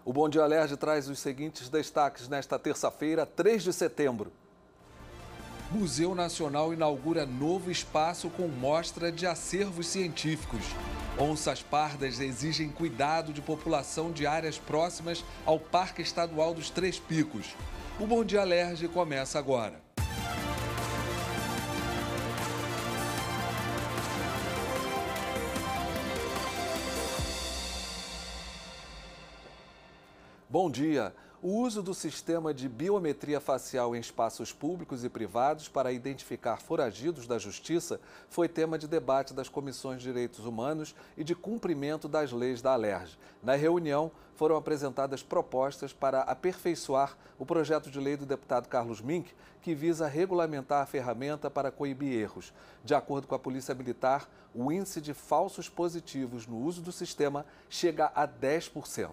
O Bom Dia Alerj traz os seguintes destaques nesta terça-feira, 3 de setembro. Museu Nacional inaugura novo espaço com mostra de acervos científicos. Onças pardas exigem cuidado de população de áreas próximas ao Parque Estadual dos Três Picos. O Bom Dia Alerj começa agora. Bom dia. O uso do sistema de biometria facial em espaços públicos e privados para identificar foragidos da Justiça foi tema de debate das Comissões de Direitos Humanos e de cumprimento das leis da Alerj. Na reunião, foram apresentadas propostas para aperfeiçoar o projeto de lei do deputado Carlos Mink, que visa regulamentar a ferramenta para coibir erros. De acordo com a Polícia Militar, o índice de falsos positivos no uso do sistema chega a 10%.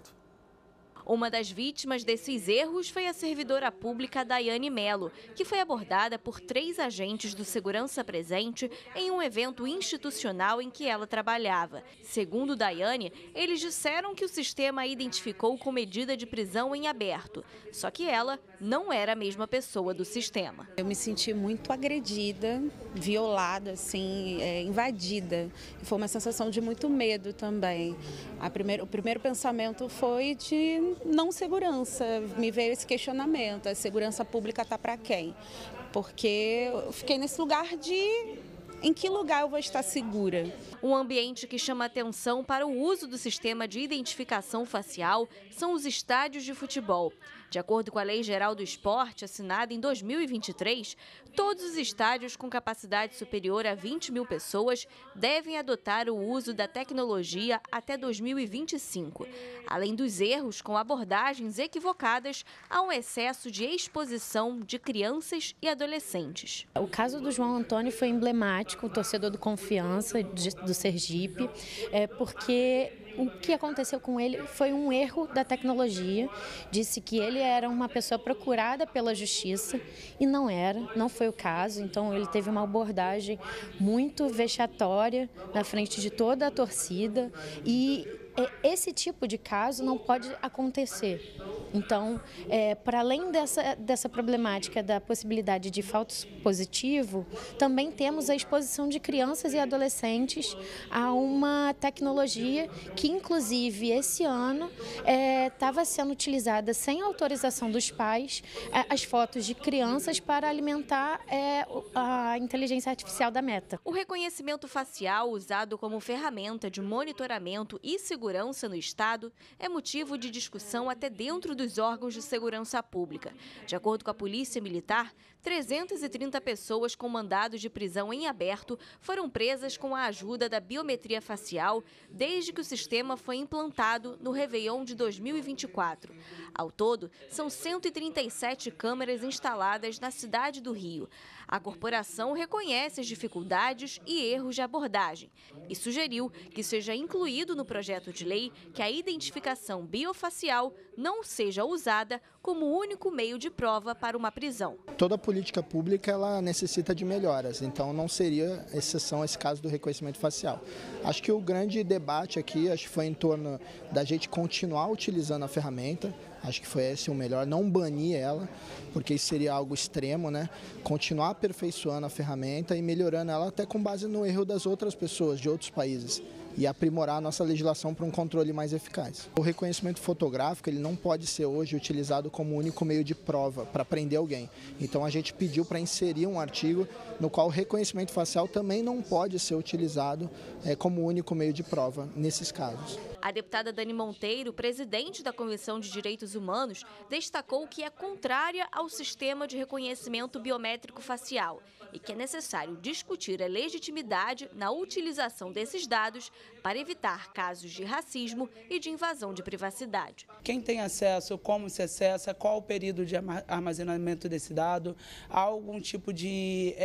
Uma das vítimas desses erros foi a servidora pública Daiane Melo, que foi abordada por 3 agentes do Segurança Presente em um evento institucional em que ela trabalhava. Segundo Daiane, eles disseram que o sistema a identificou com medida de prisão em aberto, só que ela não era a mesma pessoa do sistema. Eu me senti muito agredida, violada, assim, invadida. Foi uma sensação de muito medo também. O primeiro pensamento foi de não segurança. Me veio esse questionamento: a segurança pública está para quem? Porque eu fiquei nesse lugar de em que lugar eu vou estar segura. Um ambiente que chama atenção para o uso do sistema de identificação facial são os estádios de futebol. De acordo com a Lei Geral do Esporte, assinada em 2023, todos os estádios com capacidade superior a 20 mil pessoas devem adotar o uso da tecnologia até 2025. Além dos erros com abordagens equivocadas, há um excesso de exposição de crianças e adolescentes. O caso do João Antônio foi emblemático, o torcedor do Confiança, do Sergipe, porque o que aconteceu com ele foi um erro da tecnologia. Disse que ele era uma pessoa procurada pela justiça e não era, não foi o caso. Então ele teve uma abordagem muito vexatória na frente de toda a torcida e esse tipo de caso não pode acontecer. Então, para além dessa problemática da possibilidade de falso positivo, também temos a exposição de crianças e adolescentes a uma tecnologia que, inclusive, esse ano estava sendo utilizada sem autorização dos pais as fotos de crianças para alimentar a inteligência artificial da Meta. O reconhecimento facial, usado como ferramenta de monitoramento e segurança no Estado, é motivo de discussão até dentro dos órgãos de segurança pública. De acordo com a Polícia Militar, 330 pessoas com mandados de prisão em aberto foram presas com a ajuda da biometria facial desde que o sistema foi implantado no Réveillon de 2024. Ao todo, são 137 câmeras instaladas na cidade do Rio. A corporação reconhece as dificuldades e erros de abordagem e sugeriu que seja incluído no projeto de lei que a identificação biofacial não seja usada como único meio de prova para uma prisão. Toda política pública ela necessita de melhoras, então não seria exceção esse caso do reconhecimento facial. Acho que o grande debate aqui foi em torno da gente continuar utilizando a ferramenta. Acho que foi esse o melhor, não banir ela, porque isso seria algo extremo, né? Continuar aperfeiçoando a ferramenta e melhorando ela até com base no erro das outras pessoas, de outros países, e aprimorar a nossa legislação para um controle mais eficaz. O reconhecimento fotográfico ele não pode ser hoje utilizado como único meio de prova para prender alguém. Então a gente pediu para inserir um artigo no qual o reconhecimento facial também não pode ser utilizado como único meio de prova nesses casos. A deputada Dani Monteiro, presidente da Comissão de Direitos Humanos, destacou que é contrária ao sistema de reconhecimento biométrico facial e que é necessário discutir a legitimidade na utilização desses dados para evitar casos de racismo e de invasão de privacidade. Quem tem acesso, como se acessa, qual o período de armazenamento desse dado, há algum tipo de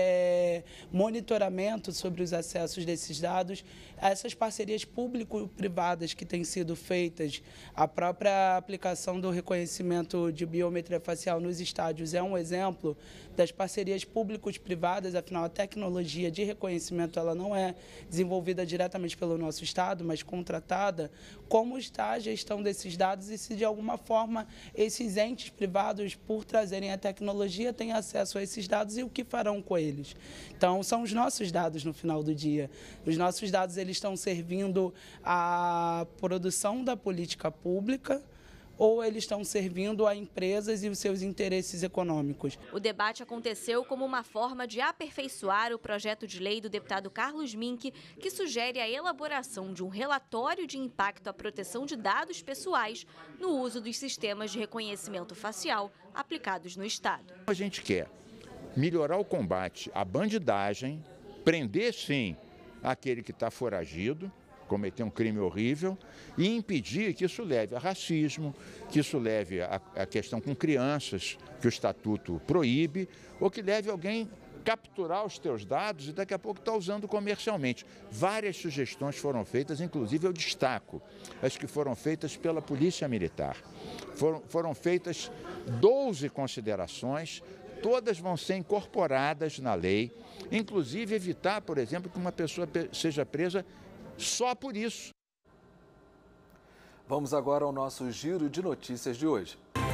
monitoramento sobre os acessos desses dados, essas parcerias público-privadas que têm sido feitas, a própria aplicação do reconhecimento de biometria facial nos estádios é um exemplo das parcerias públicos-privadas, afinal a tecnologia de reconhecimento ela não é desenvolvida diretamente pelo nosso nosso estado, mas contratada, como está a gestão desses dados e se de alguma forma esses entes privados, por trazerem a tecnologia, têm acesso a esses dados e o que farão com eles. Então, são os nossos dados no final do dia. Os nossos dados eles estão servindo à produção da política pública, ou eles estão servindo a empresas e os seus interesses econômicos. O debate aconteceu como uma forma de aperfeiçoar o projeto de lei do deputado Carlos Mink, que sugere a elaboração de um relatório de impacto à proteção de dados pessoais no uso dos sistemas de reconhecimento facial aplicados no Estado. A gente quer melhorar o combate à bandidagem, prender, sim, aquele que está foragido, cometer um crime horrível, e impedir que isso leve a racismo, que isso leve a questão com crianças, que o Estatuto proíbe, ou que leve alguém capturar os teus dados e daqui a pouco está usando comercialmente. Várias sugestões foram feitas, inclusive eu destaco as que foram feitas pela Polícia Militar. Foram feitas 12 considerações, todas vão ser incorporadas na lei, inclusive evitar, por exemplo, que uma pessoa seja presa só por isso. Vamos agora ao nosso giro de notícias de hoje.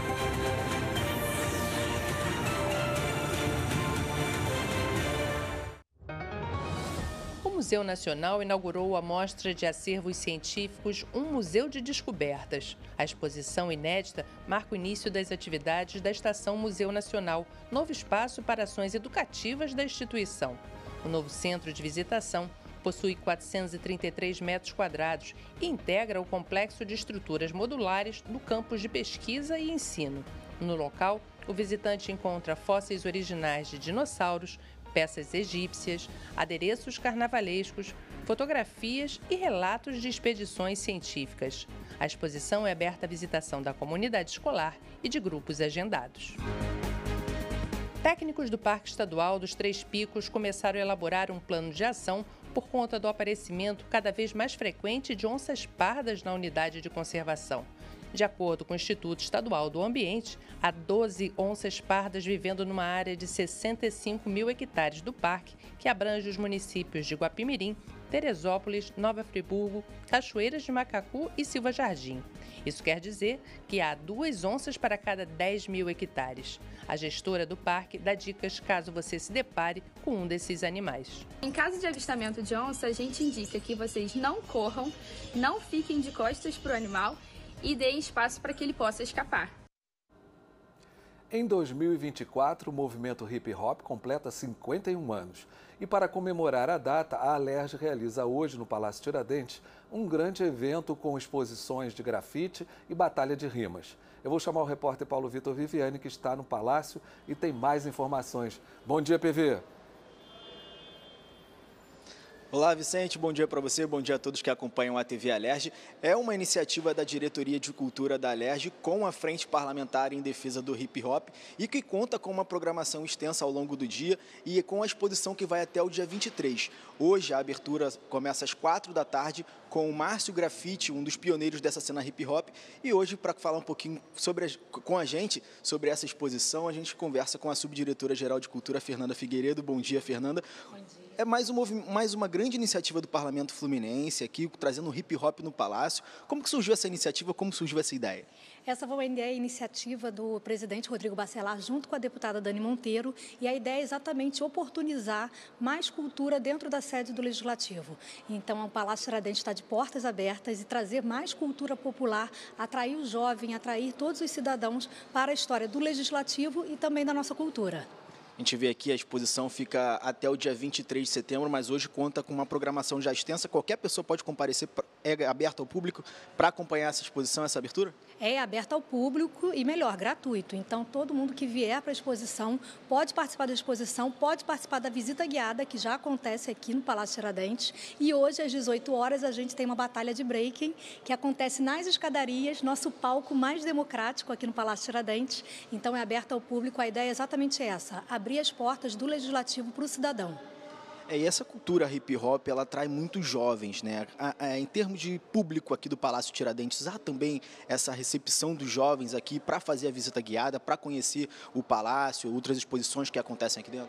O Museu Nacional inaugurou a mostra de acervos científicos Um Museu de Descobertas. A exposição inédita marca o início das atividades da Estação Museu Nacional, novo espaço para ações educativas da instituição. O novo centro de visitação possui 433 metros quadrados e integra o complexo de estruturas modulares do campus de pesquisa e ensino. No local, o visitante encontra fósseis originais de dinossauros, peças egípcias, adereços carnavalescos, fotografias e relatos de expedições científicas. A exposição é aberta à visitação da comunidade escolar e de grupos agendados. Técnicos do Parque Estadual dos Três Picos começaram a elaborar um plano de ação por conta do aparecimento cada vez mais frequente de onças pardas na unidade de conservação. De acordo com o Instituto Estadual do Ambiente, há 12 onças pardas vivendo numa área de 65 mil hectares do parque, que abrange os municípios de Guapimirim, Teresópolis, Nova Friburgo, Cachoeiras de Macacu e Silva Jardim. Isso quer dizer que há 2 onças para cada 10 mil hectares. A gestora do parque dá dicas caso você se depare com um desses animais. Em caso de avistamento de onça, a gente indica que vocês não corram, não fiquem de costas para o animal e deem espaço para que ele possa escapar. Em 2024, o movimento hip hop completa 51 anos. E para comemorar a data, a Alerj realiza hoje no Palácio Tiradentes um grande evento com exposições de grafite e batalha de rimas. Eu vou chamar o repórter Paulo Vitor Viviani, que está no Palácio e tem mais informações. Bom dia, PV. Olá, Vicente, bom dia para você, bom dia a todos que acompanham a TV Alerj. É uma iniciativa da Diretoria de Cultura da Alerj com a Frente Parlamentar em Defesa do Hip Hop e que conta com uma programação extensa ao longo do dia e com a exposição que vai até o dia 23. Hoje a abertura começa às 4 da tarde com o Márcio Grafite, um dos pioneiros dessa cena hip hop. E hoje, para falar um pouquinho com a gente sobre essa exposição, a gente conversa com a subdiretora-geral de Cultura, Fernanda Figueiredo. Bom dia, Fernanda. Bom dia. É mais uma grande iniciativa do Parlamento Fluminense aqui, trazendo o hip hop no Palácio. Como que surgiu essa iniciativa, como surgiu essa ideia? Essa foi a iniciativa do presidente Rodrigo Bacelar, junto com a deputada Dani Monteiro, e a ideia é exatamente oportunizar mais cultura dentro da sede do Legislativo. Então, o Palácio Tiradentes está de portas abertas e trazer mais cultura popular, atrair o jovem, atrair todos os cidadãos para a história do Legislativo e também da nossa cultura. A gente vê aqui, a exposição fica até o dia 23 de setembro, mas hoje conta com uma programação já extensa. Qualquer pessoa pode comparecer, é aberta ao público para acompanhar essa exposição, essa abertura? É aberta ao público e, melhor, gratuito. Então, todo mundo que vier para a exposição pode participar da exposição, pode participar da visita guiada, que já acontece aqui no Palácio Tiradentes. E hoje, às 18 horas, a gente tem uma batalha de breaking, que acontece nas escadarias, nosso palco mais democrático aqui no Palácio Tiradentes. Então, é aberta ao público. A ideia é exatamente essa, abrir as portas do Legislativo para o cidadão. E essa cultura hip hop, ela atrai muitos jovens, né? Em termos de público aqui do Palácio Tiradentes, há também essa recepção dos jovens aqui para fazer a visita guiada, para conhecer o palácio, outras exposições que acontecem aqui dentro?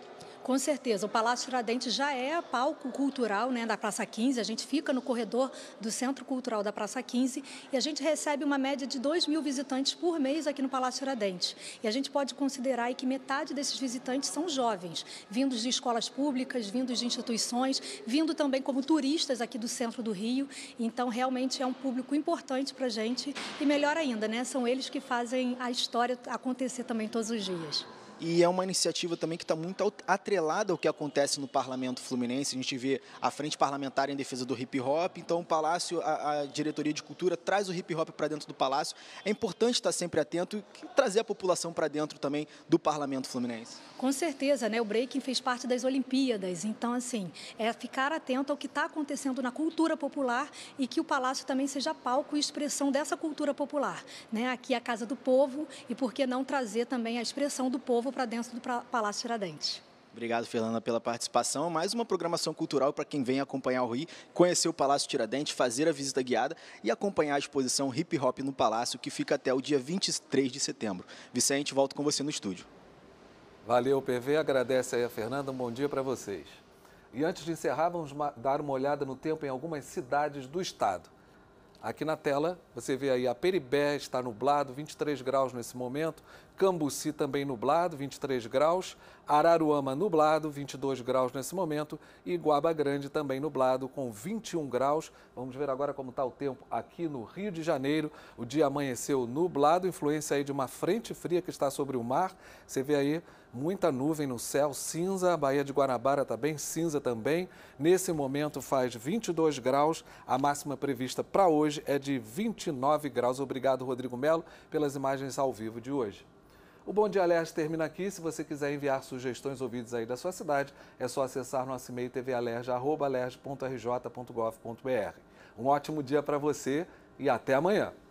Com certeza, o Palácio Tiradentes já é palco cultural, né, da Praça 15, a gente fica no corredor do Centro Cultural da Praça 15 e a gente recebe uma média de 2.000 visitantes por mês aqui no Palácio Tiradentes. E a gente pode considerar aí que metade desses visitantes são jovens, vindos de escolas públicas, vindos de instituições, vindo também como turistas aqui do centro do Rio. Então, realmente é um público importante para a gente e melhor ainda, né, são eles que fazem a história acontecer também todos os dias. E é uma iniciativa também que está muito atrelada ao que acontece no Parlamento Fluminense. A gente vê a Frente Parlamentar em defesa do hip hop, então o Palácio, a Diretoria de Cultura traz o hip hop para dentro do Palácio. É importante estar sempre atento e trazer a população para dentro também do Parlamento Fluminense. Com certeza, né? O breaking fez parte das Olimpíadas, então assim, é ficar atento ao que está acontecendo na cultura popular e que o Palácio também seja palco e expressão dessa cultura popular, né? Aqui é a Casa do Povo e por que não trazer também a expressão do povo para dentro do Palácio Tiradentes. Obrigado, Fernanda, pela participação. Mais uma programação cultural para quem vem acompanhar o Rio, conhecer o Palácio Tiradentes, fazer a visita guiada e acompanhar a exposição Hip Hop no Palácio, que fica até o dia 23 de setembro. Vicente, volto com você no estúdio. Valeu, PV. Agradece aí a Fernanda. Um bom dia para vocês. E antes de encerrar, vamos dar uma olhada no tempo em algumas cidades do estado. Aqui na tela, você vê aí a Peribé está nublado, 23 graus nesse momento. Cambuci também nublado, 23 graus. Araruama nublado, 22 graus nesse momento. E Guaba Grande também nublado, com 21 graus. Vamos ver agora como está o tempo aqui no Rio de Janeiro. O dia amanheceu nublado, influência aí de uma frente fria que está sobre o mar. Você vê aí muita nuvem no céu, cinza. A Baía de Guanabara está bem cinza também. Nesse momento faz 22 graus. A máxima prevista para hoje é de 29 graus. Obrigado, Rodrigo Melo, pelas imagens ao vivo de hoje. O Bom Dia Alerj termina aqui. Se você quiser enviar sugestões ou vídeos aí da sua cidade, é só acessar nosso e-mail tvalerj@alerj.rj.gov.br. Um ótimo dia para você e até amanhã.